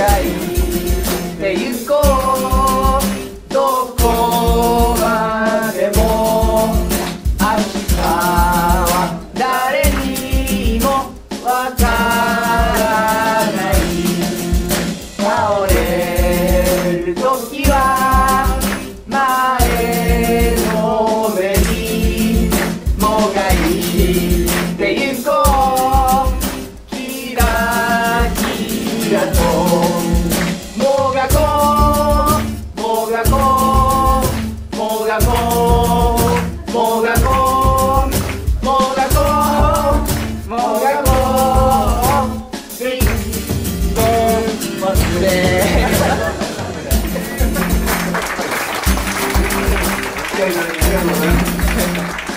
がいて行こうどこまでも明日は誰にもわからない倒れる時は前のめりもがいてゆこうキラキラともがこうもがこうもがこうもがこうもがこうもがこうで忘れありがとうございます。